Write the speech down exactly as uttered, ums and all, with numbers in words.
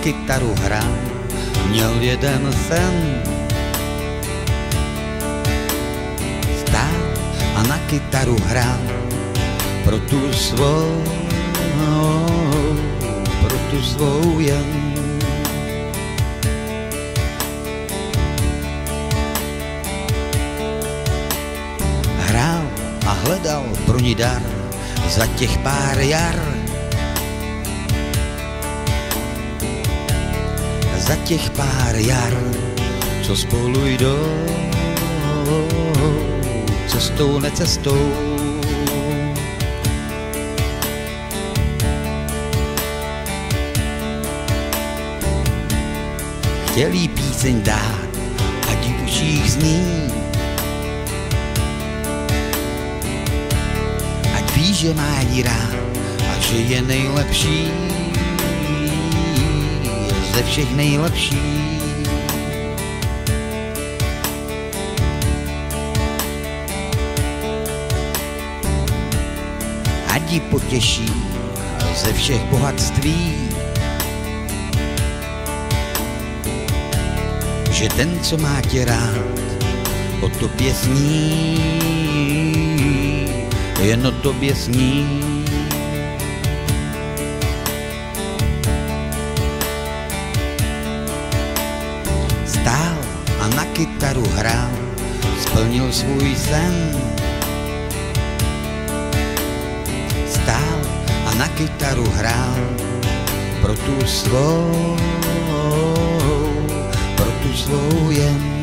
kytaru hrál, měl jeden sen. Stál a na kytaru hrál pro tu svou, pro tu svou jen. Hrál a hledal pro ní dar za těch pár jar. Za těch pár jar, co spolu jdou, cestou necestou. Chtěl jí píseň dát, ať v uších zní, ať ví, že má jí rád a že je nejlepší ze všech nejlepší. Ať ji potěší ze všech bohatství, že ten, co má tě rád, o tobě sní, jen o tobě sní. Stál a na kytaru hrál, splnil svůj sen. Stál a na kytaru hrál pro tu svou, pro tu svou jen.